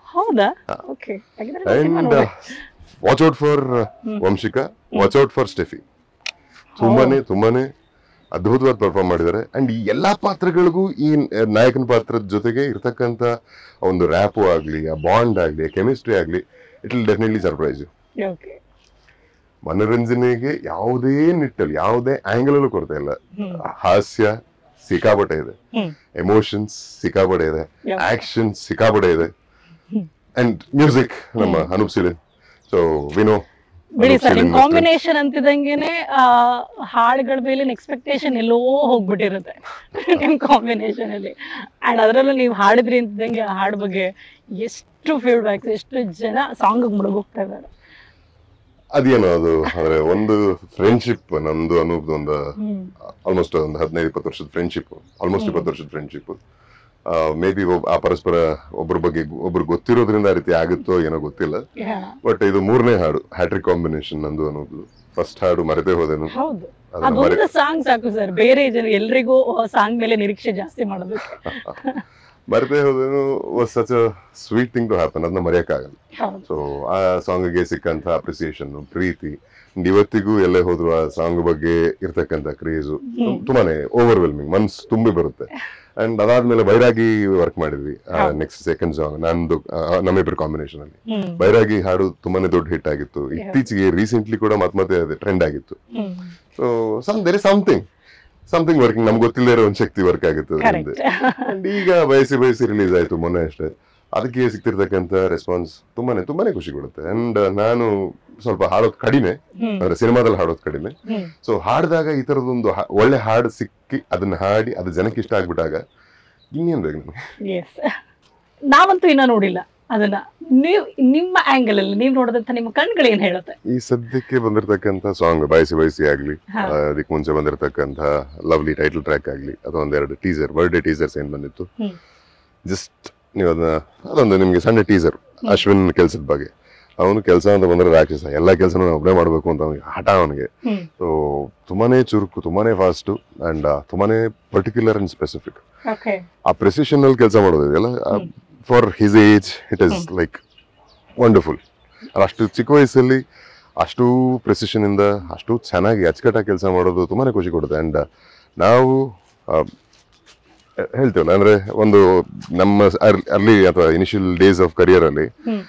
And watch out for Vamshika, watch out for Stefy. ತುಂಬಾನೇ ತುಂಬಾನೇ ಅದ್ಭುತವಾದ ಪರ್ಫಾರ್ಮ್ ಮಾಡಿದ್ದಾರೆ. ಅಂಡ್ ಈ ಎಲ್ಲಾ ಪಾತ್ರಗಳಿಗೂ ಈ ನಾಯಕನ ಪಾತ್ರದ ಜೊತೆಗೆ ಇರ್ತಕ್ಕಂತ ಒಂದು ರ್ಯಾಪು ಆಗ್ಲಿ, ಆ ಬಾಂಡ್ ಆಗ್ಲಿ, ಕೆಮಿಸ್ಟ್ರಿ ಆಗ್ಲಿ, it will definitely surprise you. ಮನೋರಂಜನೆಗೆ ಯಾವುದೇ ನಿಟ್ಟಲ್ಲಿ, ಯಾವುದೇ ಆಂಗಲ್ ಅಲ್ಲೂ ಕೊರತೆ ಇಲ್ಲ. ಹಾಸ್ಯ ಸಿಕ್ಕಾಪಟ್ಟೆ ಇದೆ, ಎಮೋಷನ್ಸ್ ಸಿಕ್ಕಾಪಟ್ಟೆ ಇದೆ, ಆಕ್ಷನ್ ಸಿಕ್ಕಾಪಟ್ಟೆ ಇದೆ. ಅಂಡ್ ಮ್ಯೂಸಿಕ್ ನಮ್ಮ ಅನೂಪ್ ಸಿಲಿನ್. ಸೊ ವಿನೋ
ಬಿಡಿ ಸರ್, ನಿಮ್ ಕಾಂಬಿನೇಷನ್ ಅಂತಿದಂಗೆನೆ ಹಾಡುಗಳ ಮೇಲೆ ಎಕ್ಸ್ಪೆಕ್ಟೇಷನ್ ಎಲ್ಲೋ ಹೋಗ್ಬಿಟ್ಟಿರುತ್ತೆ ನಿಮ್ ಕಾಂಬಿನೇಷನ್ ಅಲ್ಲಿ. ಅಂಡ್ ಅದರಲ್ಲೂ ನೀವು ಹಾಡಿದ್ರಿ ಅಂತಿದಂಗೆ ಆ ಹಾಡ್ ಬಗ್ಗೆ ಎಷ್ಟು ಫೀಡ್ಬ್ಯಾಕ್ಸ್, ಎಷ್ಟು ಜನ ಸಾಂಗ್ ಮುಳುಗೋಗ್ತಾ ಇದ್ದಾರೆ.
ಅದೇನೋ ಅದು ಅಂದ್ರೆ ಒಂದು ಫ್ರೆಂಡ್ಶಿಪ್ ನಮ್ದು ಅನ್ನೋದು ಒಂದು ಆಲ್ಮೋಸ್ಟ್ ಒಂದು ಹದಿನೈದು ಇಪ್ಪತ್ತು ವರ್ಷದ ಫ್ರೆಂಡ್ಶಿಪ್, ಆಲ್ಮೋಸ್ಟ್ ಇಪ್ಪತ್ತು ವರ್ಷದ ಫ್ರೆಂಡ್ಶಿಪ್. ಮೇ ಬಿ ಆ ಪರಸ್ಪರ ಒಬ್ಬರ ಬಗ್ಗೆ ಒಬ್ರು ಗೊತ್ತಿರೋದ್ರಿಂದ ಆ ರೀತಿ ಆಗುತ್ತೋ ಏನೋ ಗೊತ್ತಿಲ್ಲ. ಬಟ್ ಇದು ಮೂರನೇ ಹಾಡು, ಹ್ಯಾಟ್ರಿಕ್ ಕಾಂಬಿನೇಷನ್ ನಂದು ಅನ್ನೋದು. ಫಸ್ಟ್ ಹಾಡು ಮರೆತೇ ಹೋದೆನು,
ಸಾಂಗ್ ಸಾಕು ಸರ್, ಬೇರೆ ಜನ ಎಲ್ರಿಗೂ ಸಾಂಗ್ ಮೇಲೆ ನಿರೀಕ್ಷೆ ಜಾಸ್ತಿ ಮಾಡೋದು.
ಮರೆತೇ ಹೋದೆನು was such a sweet thing to happen, ಅದನ್ನ ಮರೆಯಕ್ಕಾಗಲ್ಲ. ಸೊ ಆ ಸಾಂಗ್ಗೆ ಸಿಕ್ಕಂತ ಅಪ್ರಿಸಿಯೇಷನ್, ಪ್ರೀತಿ, ಇವತ್ತಿಗೂ ಎಲ್ಲೇ ಹೋದ್ರು ಆ ಸಾಂಗ್ ಬಗ್ಗೆ ಇರ್ತಕ್ಕಂಥ ಕ್ರೇಜು ತುಂಬಾನೇ ಓವರ್ವೆಲ್ಮಿಂಗ್, ಮನ್ಸು ತುಂಬಿ ಬರುತ್ತೆ. ಅಂಡ್ ಅದಾದ್ಮೇಲೆ ಬೈರಾಗಿ ವರ್ಕ್ ಮಾಡಿದ್ವಿ ನೆಕ್ಸ್ಟ್ ಸೆಕೆಂಡ್ ಸಾಂಗ್ ನಂದು, ನಮ್ಮಿಬ್ರು ಕಾಂಬಿನೇಷನ್ ಅಲ್ಲಿ. ಬೈರಾಗಿ ಹಾಡು ತುಂಬಾನೇ ದೊಡ್ಡ ಹಿಟ್ ಆಗಿತ್ತು. ಇತ್ತೀಚೆಗೆ ರೀಸೆಂಟ್ಲಿ ಕೂಡ ಮತ್ತೆ ಮತ್ತೆ ಅದೇ ಟ್ರೆಂಡ್ ಆಗಿತ್ತು. So some there is something something working, ನಮ್ಗೆ ಗೊತ್ತಿಲ್ಲದೆ ಇರೋ ಒಂದು ಶಕ್ತಿ ವರ್ಕ್ ಆಗಿತ್ತು. ಅಂಡ್ ಈಗ ಬಯಸಿ ಬಯಸಿ ರಿಲೀಸ್ ಆಯ್ತು ಮೊನ್ನೆ ಅಷ್ಟೇ. ಅದಕ್ಕೆ ಸಿಗ್ತಿರ್ತಕ್ಕಂಥ ರೆಸ್ಪಾನ್ಸ್ ತುಂಬಾನೇ ತುಂಬಾನೇ ಖುಷಿ ಕೊಡುತ್ತೆ. ಅಂಡ್ ನಾನು ಸ್ವಲ್ಪ ಹಾಡೋದು ಕಡಿಮೆ, ಅಂದ್ರೆ ಸಿನಿಮಾದಲ್ಲಿ ಹಾಡೋದು ಕಡಿಮೆ. ಸೊ ಹಾಡಿದಾಗ ಈ ತರದೊಂದು ಒಳ್ಳೆ ಹಾಡು ಸಿಕ್ಕಿ ಅದನ್ನ ಹಾಡಿ ಅದು ಜನಕ್ಕೆ ಇಷ್ಟ ಆಗ್ಬಿಟ್ಟಾಗ ಇನ್ನೇನ್ ಬೇಕು ನಮ್ಗೆ.
ನಾವಂತೂ ಇನ್ನ ನೋಡಿಲ್ಲ ಅದನ್ನ ನೀವು ನಿಮ್ಮ ಆಂಗಲ್ ಅಲ್ಲಿ ನೀವು ನೋಡಿದಂತ ನಿಮ್ಮ ಕಣ್ಗಳು ಏನ್ ಹೇಳುತ್ತೆ?
ಈ ಸದ್ಯಕ್ಕೆ ಬಂದಿರತಕ್ಕಂತ ಸಾಂಗ್ ಬಯಸಿ ಬಯಸಿ ಆಗ್ಲಿ, ಅದಕ್ಕೆ ಮುಂಚೆ ಬಂದಿರತಕ್ಕಂತ ಲವ್ಲಿ ಟೈಟಲ್ ಟ್ರ್ಯಾಕ್ ಆಗ್ಲಿ, ಅಥವಾ ಒಂದೆರಡು ಟೀಸರ್ ಬರ್ಡೇ ಟೀಸರ್ಸ್ ಏನ್ ಬಂದಿತ್ತು, ಜಸ್ಟ್ ನೀವು ಅದನ್ನ ಅದೊಂದು ನಿಮ್ಗೆ ಸಣ್ಣ ಟೀಸರ್ ಅಶ್ವಿನ್ ಕೆಲ್ಸದ ಬಗ್ಗೆ. ಅವನು ಕೆಲಸ ಅಂತ ಬಂದ್ರೆ ರಾಕ್ಷಸ, ಎಲ್ಲಾ ಕೆಲಸನೂ ಒಬ್ಬನೇ ಮಾಡ್ಬೇಕು ಅಂತ ಅವನಿಗೆ ಹಠ ಅವನಿಗೆ. ಸೊ ತುಂಬಾನೇ ಚುರುಕು, ತುಂಬಾನೇ ಫಾಸ್ಟ್ ಅಂಡ್ ತುಂಬಾನೇ ಪರ್ಟಿಕ್ಯುಲರ್ ಅಂಡ್ ಸ್ಪೆಸಿಫಿಕ್. ಆ ಪ್ರೆಸಿಷನ್ ಅಲ್ಲಿ ಕೆಲಸ ಮಾಡೋದಿದೆಯಲ್ಲ, for his age it is like wonderful. ಅಷ್ಟು ಚಿಕ್ಕ ವಯಸ್ಸಲ್ಲಿ ಅಷ್ಟು ಪ್ರೆಸಿಷನ್ ಇಂದ ಅಷ್ಟು ಚೆನ್ನಾಗಿ ಅಚ್ಚುಕಟ್ಟಾಗಿ ಕೆಲಸ ಮಾಡೋದು ತುಂಬಾನೇ ಖುಷಿ ಕೊಡುತ್ತೆ. ಅಂಡ್ ನಾವು ಹೇಳ್ತೀವಲ್ಲ, ಅಂದ್ರೆ ಒಂದು ನಮ್ಮ ಅರ್ಲಿ ಅಥವಾ ಇನಿಷಿಯಲ್ ಡೇಸ್ ಆಫ್ ಕರಿಯರ್ ಅಲ್ಲಿ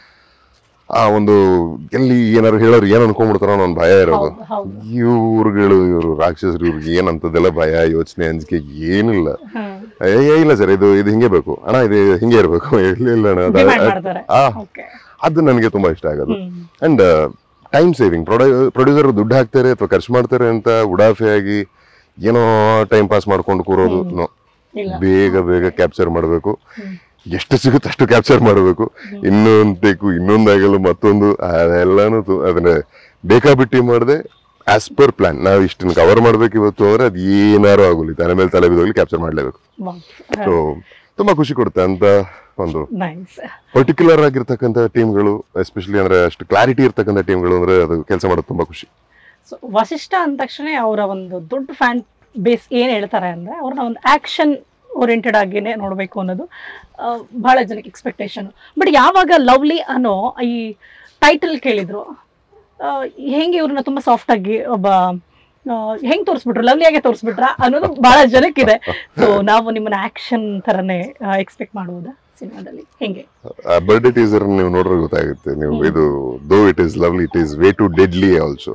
ಆ ಒಂದು ಎಲ್ಲಿ ಏನಾದ್ರು ಹೇಳೋರು ಏನ್ ಅನ್ಕೊಂಡ್ಬಿಡ್ತಾರೋ ಅನ್ನೋ ಒಂದು ಭಯ ಇರೋದು. ಇವ್ರುಗಳು ಇವ್ರು ರಾಕ್ಷಸರು, ಇವ್ರಿಗೆ ಏನಂತದೆಲ್ಲ ಭಯ, ಯೋಚನೆ, ಅಂಜಿಕೆ ಏನಿಲ್ಲ. ಏ ಇಲ್ಲ ಸರ್, ಇದು ಇದು ಹಿಂಗೆ ಬೇಕು ಅಣ್ಣ, ಇದು ಹಿಂಗೆ ಇರ್ಬೇಕು, ಇಲ್ಲ ಇಲ್ಲ ಅಣ್ಣ, ಅದು ನನಗೆ ತುಂಬಾ ಇಷ್ಟ ಆಗೋದು. ಅಂಡ್ ಟೈಮ್ ಸೇವಿಂಗ್, ಪ್ರೊಡ್ಯೂಸರ್ ದುಡ್ಡು ಹಾಕ್ತಾರೆ ಅಥವಾ ಖರ್ಚು ಮಾಡ್ತಾರೆ ಅಂತ ಉಡಾಫೆಯಾಗಿ ಏನೋ ಟೈಮ್ ಪಾಸ್ ಮಾಡ್ಕೊಂಡು ಕೂರೋದು, ಬೇಗ ಬೇಗ ಕ್ಯಾಪ್ಚರ್ ಮಾಡಬೇಕು, ಎಷ್ಟು ಸಿಗುತ್ತೆ ಅಷ್ಟು ಕ್ಯಾಪ್ಚರ್ ಮಾಡಬೇಕು, ಇನ್ನೊಂದು ಟೇಕು ಇನ್ನೊಂದಾಗಲು ಮತ್ತೊಂದು, ಅದೆಲ್ಲಾನು ಅದನ್ನ ಬೇಕಾಬಿಟ್ಟಿ ಮಾಡದೆ ಆಸ್ ಪರ್ ಪ್ಲಾನ್ ನಾವು ಇಷ್ಟನ್ನು ಕವರ್ ಮಾಡ್ಬೇಕು ಇವತ್ತು ಅಂದ್ರೆ ಅದು ಏನಾರು ಆಗೋಲಿ, ತಲೆ ಮೇಲೆ ತಲೆ ಬಿದ್ದೋಗ್ಲಿ ಕ್ಯಾಪ್ಚರ್ ಮಾಡ್ಲೇಬೇಕು. ಸೊ ತುಂಬಾ ಖುಷಿ ಕೊಡುತ್ತೆ ಅಂತ ಒಂದು ಪರ್ಟಿಕ್ಯುಲರ್ ಆಗಿರ್ತಕ್ಕಂಥ ಟೀಮ್ಗಳು, ಎಸ್ಪೆಷಲಿ ಅಂದ್ರೆ ಅಷ್ಟು ಕ್ಲಾರಿಟಿ ಇರ್ತಕ್ಕಂಥ ಟೀಮ್ಗಳು ಅಂದ್ರೆ ಅದು ಕೆಲಸ ಮಾಡೋದು ತುಂಬಾ ಖುಷಿ.
ವಸಿಷ್ಠ ಅಂದ ತಕ್ಷಣ ಅವರ ಒಂದು ದೊಡ್ಡ ಫ್ಯಾನ್ ಬೇಸ್ ಏನ್ ಹೇಳ್ತಾರೆ ಅಂದ್ರೆ ಅವ್ರನ್ನ ಒಂದು ಆಕ್ಷನ್ ಓರಿಯೆಂಟೆಡ್ ಆಗಿನೇ ನೋಡ್ಬೇಕು ಅನ್ನೋದು ಬಹಳ ಜನಕ್ಕೆ ಎಕ್ಸ್ಪೆಕ್ಟೇಷನ್. ಬಟ್ ಯಾವಾಗ ಲವ್ಲಿ ಅನ್ನೋ ಈ ಟೈಟಲ್ ಕೇಳಿದ್ರು, ಹೆಂಗೆ ಇವ್ರನ್ನ ತುಂಬಾ ಸಾಫ್ಟ್ ಆಗಿ ಒಬ್ಬ ಹೆಂಗ್ ತೋರಿಸ್ಬಿಟ್ರು, ಲವ್ಲಿಯಾಗೆ ತೋರಿಸ್ಬಿಟ್ರ ಅನ್ನೋದು ಬಹಳ ಜನಕ್ಕಿದೆ. ಸೊ ನಾವು ನಿಮ್ಮನ್ನ ಆಕ್ಷನ್ ತರನೇ ಎಕ್ಸ್ಪೆಕ್ಟ್ ಮಾಡುವುದಾ ಸಿನಿಮಾದಲ್ಲಿ, ಹೆಂಗೆ?
ಬರ್ಡೇ ಟೀಸರ್ ನೀವು ನೋಡ್ರೆ ಗೊತ್ತಾಗುತ್ತೆ ನೀವು, ಇದು though it is lovely, it is way too deadly also.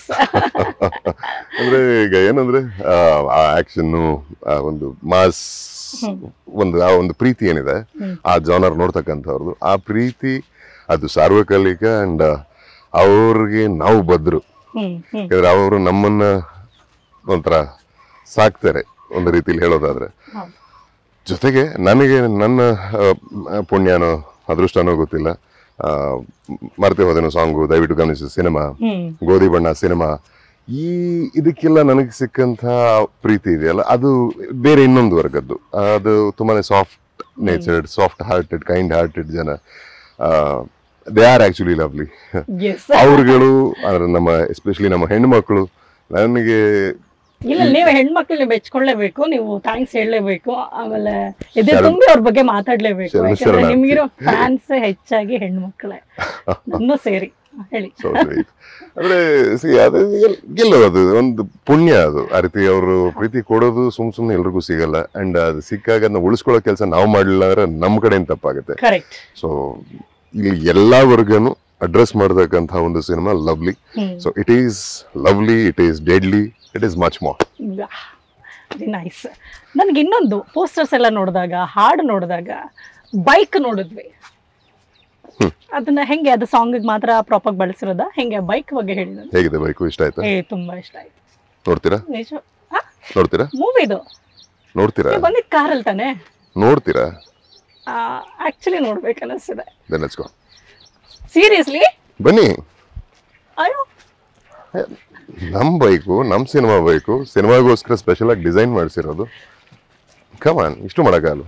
ಅಂದ್ರೆ ಈಗ ಏನಂದ್ರೆ ಆ ಆಕ್ಷನ್, ಒಂದು ಮಾಸ್, ಒಂದು ಆ ಒಂದು ಪ್ರೀತಿ ಏನಿದೆ ಆ ಜಾನರ್ ನೋಡ್ತಕ್ಕಂಥವ್ರದ್ದು, ಆ ಪ್ರೀತಿ ಅದು ಸಾರ್ವಕಾಲಿಕ. ಅಂಡ್ ಅವ್ರಿಗೆ ನಾವು ಬದ್ರು, ಯಾಕಂದ್ರೆ ಅವರು ನಮ್ಮನ್ನ ಒಂಥರ ಸಾಕ್ತಾರೆ ಒಂದು ರೀತಿಲಿ ಹೇಳೋದಾದ್ರೆ. ಜೊತೆಗೆ ನನಗೆ ನನ್ನ ಪುಣ್ಯನೋ ಅದೃಷ್ಟನೋ ಗೊತ್ತಿಲ್ಲ, ಮರ್ತೆ ಹೋದೇನೋ ಸಾಂಗು, ದಯವಿಟ್ಟು ಗಮನಿಸಿ ಸಿನಿಮಾ, ಗೋಧಿ ಬಣ್ಣ ಸಿನಿಮಾ, ಈ ಇದಕ್ಕೆಲ್ಲ ನನಗೆ ಸಿಕ್ಕಂತ ಪ್ರೀತಿ ಇದೆಯಲ್ಲ ಅದು ಬೇರೆ ಇನ್ನೊಂದು ವರ್ಗದ್ದು. ಅದು ತುಂಬಾನೇ soft natured, soft hearted, kind hearted ಜನ. They are actually lovely. ಅವ್ರುಗಳು ಅಂದ್ರೆ ನಮ್ಮ ಎಸ್ಪೆಷಲಿ ನಮ್ಮ ಹೆಣ್ಮಕ್ಳು ನನಗೆ
ಇಲ್ಲ, ನೀವು ಹೆಣ್ಮಕ್ಳನ್ನ ಮೆಚ್ಕೊಳ್ಳೇಬೇಕು, ನೀವು ಥ್ಯಾಂಕ್ಸ್ ಹೇಳಲೇಬೇಕು, ಆಮೇಲೆ ಎದೆ ತುಂಬಿ ಅವ್ರ ಬಗ್ಗೆ ಮಾತಾಡ್ಲೇಬೇಕು. ಯಾಕಂದ್ರೆ ನಿಮ್ಗಿರೋ ಫ್ಯಾನ್ಸ್ ಹೆಚ್ಚಾಗಿ ಹೆಣ್ಮಕ್ಳೇ, ಇನ್ನೂ ಸೇರಿ ಹೇಳಿ.
ಅಂದ್ರೆ ಗೆಲ್ಲೋದು ಅದು ಒಂದು ಪುಣ್ಯ, ಅದು ಆ ರೀತಿ ಅವರು ಪ್ರೀತಿ ಕೊಡೋದು ಸುಮ್ ಸುಮ್ನೆ ಎಲ್ರಿಗೂ ಸಿಗಲ್ಲ. ಅಂಡ್ ಅದು ಸಿಕ್ಕಾಗ ಅದನ್ನ ಉಳಿಸ್ಕೊಳ್ಳೋ ಕೆಲಸ ನಾವು ಮಾಡ್ಲಿಲ್ಲ ಅಂದ್ರೆ ನಮ್ ಕಡೆಯಿಂದ ತಪ್ಪಾಗುತ್ತೆ. ಸೊ ಇಲ್ಲಿ ಎಲ್ಲಾ ವರ್ಗನು ಅಡ್ರೆಸ್ ಮಾಡತಕ್ಕಂತ ಒಂದು cinema lovely. So it is lovely, it is deadly, it is much more
nice. ನನ್ಗೆ ಇನ್ನೊಂದು ಪೋಸ್ಟರ್ಸ್ ಎಲ್ಲ ನೋಡಿದಾಗ, ಹಾಡು ನೋಡಿದಾಗ ಬೈಕ್ ನೋಡಿದ್ವಿ, ಅದನ್ನ ಹೆಂಗೆ, ಅದು ಸಾಂಗ್ ಮಾತ್ರ ಪ್ರಾಪರ್ ಬಳಸಿರೋದ ಹೆಂಗೆ? ಬೈಕ್ ಬಗ್ಗೆ ಹೇಳಿದ
ಹೇಗಿದೆ? ಬೈಕ್ ಇಷ್ಟ ಆಯ್ತಾ?
ಏ ತುಂಬಾ ಇಷ್ಟ ಆಯ್ತು.
ನೋಡ್ತೀರಾ?
ನಿಜ
ನೋಡ್ತೀರಾ?
ಮೂವಿದು
ನೋಡ್ತೀರಾ?
ಬಂದಿದ್ ಕಾರಲ್ಲಿ ತಾನೆ?
ನೋಡ್ತೀರಾ?
ಆಕ್ಚುಲಿ ನೋಡ್ಬೇಕು ಅನಿಸ್ತಿದೆ.
Then let's go.
ಸೀರಿಯಸ್ಲಿ
ಬನ್ನಿ.
ಅಯ್ಯೋ,
ನಮ್ ಬೈಕು, ನಮ್ ಸಿನಿಮಾ ಬೈಕು, ಸಿನಿಮಾಗೋಸ್ಕರ ಸ್ಪೆಷಲ್ ಆಗಿ ಡಿಸೈನ್ ಮಾಡಿಸಿರೋದು. ಕಮಾನ್, ಇಷ್ಟು ಮಾಡಕ್ಕಾಗಲ್ಲ.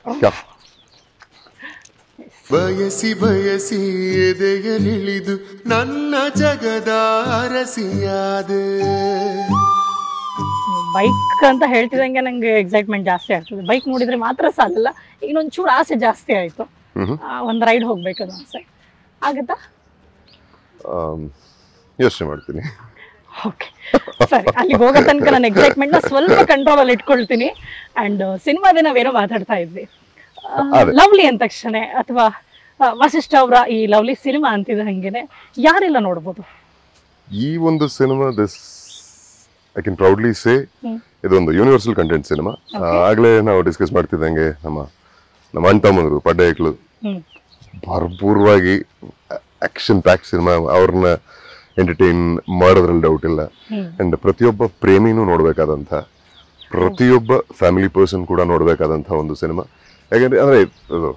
ಬಯಸಿ ಬಯಸಿ ಎದೆಯಲಿಳಿದು ನನ್ನ ಜಗದ ಅರಸಿಯಾದೆ.
ಬೈಕ್ ಅಂತ ಹೇಳ್ತಿದಂಗೆ ನಂಗೆ ಎಕ್ಸೈಟ್ಮೆಂಟ್ ಜಾಸ್ತಿ ಆಗ್ತದೆ. ಬೈಕ್ ನೋಡಿದ್ರೆ ಮಾತ್ರ ಸಾಲಲ್ಲ, ಇನ್ನೊಂಚೂರು ಆಸೆ ಜಾಸ್ತಿ ಆಯ್ತು, ಒಂದ್ ರೈಡ್ ಹೋಗ್ಬೇಕದು ಆಸೆ ಆಗತ್ತಾ?
ಯೋಚನೆ ಮಾಡ್ತೀನಿ.
ಓಕೆ ಸರಿ, ಅಲ್ಲಿಗೆ ಹೋಗೋ ತನಕ ನನ್ನ ಎಕ್ಸೈಟ್ಮೆಂಟ್ ನ ಸ್ವಲ್ಪ ಕಂಟ್ರೋಲ್ ಅಲ್ಲಿ ಇಟ್ಕೊಳ್ತೀನಿ. ಅಂಡ್ ಸಿನಿಮಾದ ನಾವೇನೋ ಮಾತಾಡ್ತಾ ಇದ್ವಿ, ಲವ್ಲಿ ಅಂದ ತಕ್ಷಣ ಅಥವಾ ವಸಿಷ್ಠ ಅವರ ಈ ಲವ್ಲಿ ಸಿನಿಮಾ ಅಂತಿದ್ರೆ ಹಂಗೇನೆ ಯಾರೆಲ್ಲ ನೋಡ್ಬೋದು
ಈ ಒಂದು cinema? This I can proudly say ಇದೊಂದು ಯೂನಿವರ್ಸಲ್ ಕಂಟೆಂಟ್ ಸಿನಿಮಾ. ಆಗ್ಲೇ ನಾವು ಡಿಸ್ಕಸ್ ಮಾಡ್ತಿದ್ದಂಗೆ ನಮ್ಮ ನಮ್ಮ ಅಣ್ಣ ತಮ್ಮಂದ್ರು ಪಡ್ಡಾಯಕ್ಳು ಭರ್ಪೂರ್ವಾಗಿ ಆಕ್ಷನ್ ಪ್ಯಾಕ್ ಸಿನಿಮಾ, ಅವ್ರನ್ನ ಎಂಟರ್ಟೈನ್ ಮಾಡೋದ್ರಲ್ಲಿ ಡೌಟ್ ಇಲ್ಲ. ಅಂಡ್ ಪ್ರತಿಯೊಬ್ಬ ಪ್ರೇಮಿನೂ ನೋಡ್ಬೇಕಾದಂಥ, ಪ್ರತಿಯೊಬ್ಬ ಫ್ಯಾಮಿಲಿ ಪರ್ಸನ್ ಕೂಡ ನೋಡ್ಬೇಕಾದಂಥ ಒಂದು ಸಿನಿಮಾ. ಯಾಕಂದ್ರೆ ಅಂದ್ರೆ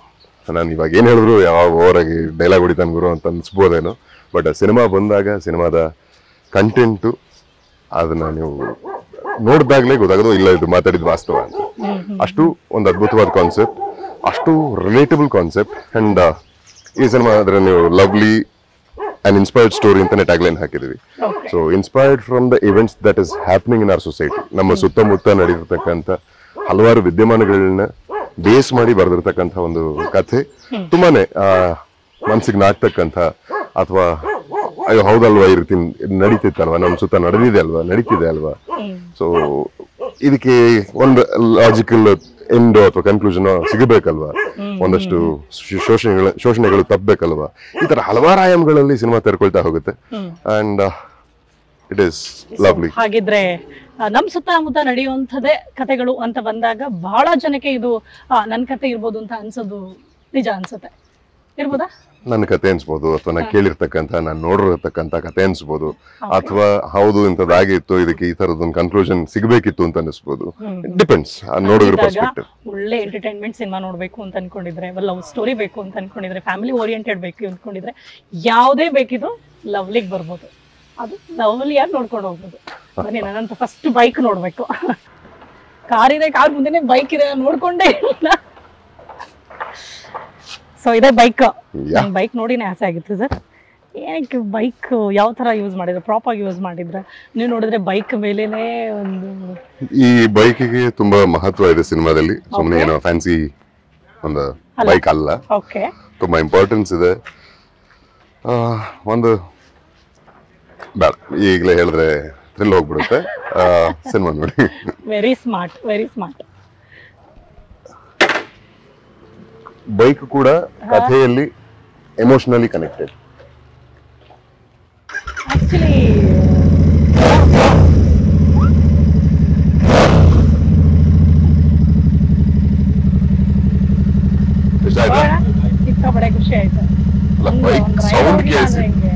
ನಾನು ಇವಾಗ ಏನು ಹೇಳಿದ್ರು ಯಾವ ಓವರಾಗಿ ಡೈಲಾಗ್ ಹೊಡಿತಾನೆ ಗುರು ಅಂತ ಅನ್ಸ್ಬೋದೇನೋ, ಬಟ್ ಸಿನಿಮಾ ಬಂದಾಗ ಸಿನಿಮಾದ ಕಂಟೆಂಟು ಅದನ್ನ ನೀವು ನೋಡಿದಾಗಲೇ ಗೊತ್ತಾಗೋದು ಇಲ್ಲ ಇದು ಮಾತಾಡಿದ ವಾಸ್ತವ ಅಂತ. ಅಷ್ಟು ಒಂದು ಅದ್ಭುತವಾದ ಕಾನ್ಸೆಪ್ಟ್, ಅಷ್ಟು ರಿಲೇಟಬಲ್ ಕಾನ್ಸೆಪ್ಟ್. ಅಂಡ್ ಈ ಸಿನಿಮಾ ಆದರೆ ನೀವು ಲವ್ಲಿ ಆ್ಯಂಡ್ ಇನ್ಸ್ಪೈರ್ಡ್ ಸ್ಟೋರಿ ಅಂತಾನೆ ಟ್ಯಾಗ್ಲೈನ್ ಹಾಕಿದ್ದೀವಿ. So inspired from the events that is happening in our society. ನಮ್ಮ ಸುತ್ತಮುತ್ತ ನಡೆದಿರ್ತಕ್ಕಂಥ ಹಲವಾರು ವಿದ್ಯಮಾನಗಳನ್ನ ಬೇಸ್ ಮಾಡಿ ಬರೆದಿರ್ತಕ್ಕಂಥ ಒಂದು ಕಥೆ. ತುಂಬಾನೇ ಮನ್ಸಿಗೆ ನಾಟ್ತಕ್ಕಂಥ, ಅಥವಾ ಅಯ್ಯೋ ಹೌದಲ್ವಾ ಈ ರೀತಿ ನಡೀತಿತ್ತಲ್ವಾ, ನಮ್ಮ ಸುತ್ತ ನಡೆದಿದೆ ಅಲ್ವಾ, ನಡೀತಿದೆ ಅಲ್ವಾ. ಸೊ ಇದಕ್ಕೆ ಒಂದು ಲಾಜಿಕಲ್ ಎಂಡ್ ಅಥವಾ ಕನ್ಕ್ಲೂಷನ್ ಸಿಗಬೇಕಲ್ವಾ, ಒಂದಷ್ಟು ಶೋಷಣೆಗಳು ಶೋಷಣೆಗಳು ತಪ್ಪಬೇಕಲ್ವಾ. ಈ ತರ ಹಲವಾರು ಆಯಾಮಗಳಲ್ಲಿ ಸಿನಿಮಾ ತೆರ್ಕೊಳ್ತಾ ಹೋಗುತ್ತೆ. And it is lovely.
ಹಾಗಿದ್ರೆ ನಮ್ ಸುತ್ತಮುತ್ತ ನಡೆಯುವಂಥದ್ದೇ ಕಥೆಗಳು ಅಂತ ಬಂದಾಗ ಬಹಳ ಜನಕ್ಕೆ ಇದು ನನ್ನ ಕತೆ ಇರ್ಬೋದು ಅಂತ ಅನ್ಸೋದು ನಿಜ ಅನ್ಸುತ್ತೆ. ಇರ್ಬೋದಾ?
ನನ್ನ ಕತೆ ಅನ್ಸ್ಬೋದು, ಅಥವಾ ನಾನು ಕೇಳಿರ್ತಕ್ಕಂಥ ನಾನು ನೋಡಿರ್ತಕ್ಕಂಥ ಕತೆ ಅನ್ಸ್ಬೋದು, ಅಥವಾ ಹೌದು ಇಂಥದ್ದಾಗಿತ್ತು, ಇದಕ್ಕೆ ಈ ತರದೊಂದು ಕನ್ಕ್ಲೂಷನ್ ಸಿಗಬೇಕಿತ್ತು ಅಂತ ಅನಿಸ್ಬೋದು. ಡಿಪೆಂಡ್ಸ್ ನೋಡೋದ್ರ ಪರ್ಸ್ಪೆಕ್ಟಿವ್.
ಒಳ್ಳೆ ಎಂಟರ್ಟೈನ್ಮೆಂಟ್ ಸಿನಿಮಾ ನೋಡ್ಬೇಕು ಅಂತ ಅನ್ಕೊಂಡಿದ್ರೆ, ಲವ್ ಸ್ಟೋರಿ ಬೇಕು ಅಂತ ಅನ್ಕೊಂಡಿದ್ರೆ, ಫ್ಯಾಮಿಲಿ ಓರಿಯೆಂಟೆಡ್ ಬೇಕು ಅನ್ಕೊಂಡಿದ್ರೆ, ಯಾವುದೇ ಬೇಕಿದ್ರು ಲವ್ಲಿಗೆ ಬರ್ಬೋದು. ಅದು ಲವ್ಲಿಯಾಗಿ ನೋಡ್ಕೊಂಡು ಹೋಗ್ಬೋದು. ಬನ್ನಿ, ನಾನಂತ ಫಸ್ಟ್ ಬೈಕ್ ನೋಡ್ಬೇಕು. ಕಾರ್ ಇದೆ, ಕಾರ್ ಮುಂದೆನೆ ಬೈಕ್ ಇದೆ, ನೋಡ್ಕೊಂಡೇ ಇಲ್ಲ. ಸೊ ಇದೇ ಬೈಕ್. ಬೈಕ್ ನೋಡಿನೇ ಆಸೆ ಆಗಿತ್ತು ಸರ್. ಏನಕ್ಕೆ ಬೈಕ್ ಯಾವ ತರ ಯೂಸ್ ಮಾಡಿದ್ರೆ, ಪ್ರಾಪ್ ಆಗಿ ಯೂಸ್ ಮಾಡಿದ್ರೆ? ನೀವು ನೋಡಿದ್ರೆ ಬೈಕ್ ಮೇಲೇನೆ ಒಂದು
ಈ ಬೈಕಿಗೆ ತುಂಬಾ ಮಹತ್ವ ಇದೆ ಸಿನಿಮಾದಲ್ಲಿ. ಸುಮ್ಮನೆ ಏನೋ ಫ್ಯಾನ್ಸಿ ಒಂದು ಬೈಕ್ ಅಲ್ಲ,
ಓಕೆ,
ತುಂಬಾ ಇಂಪಾರ್ಟೆನ್ಸ್ ಇದೆ. ಒಂದು ಬೇಡ ಈಗಲೇ ಹೇಳಿದ್ರೆ ಥ್ರಿಲ್ ಹೋಗ್ಬಿಡುತ್ತೆ. ಸಿನಿಮಾ ನೋಡಿ.
Very smart, very smart.
Bike ಕೂಡ ಕಥೆಯಲ್ಲಿ ಎಮೋಷನಲಿ ಕನೆಕ್ಟೆಡ್.
ಆಕ್ಚುಲಿ ಸಿಕ್ಕಾಪಟ್ಟೆ ಖುಷಿ ಆಯ್ತು.
Bike sound ಕೇಳಿಸಿ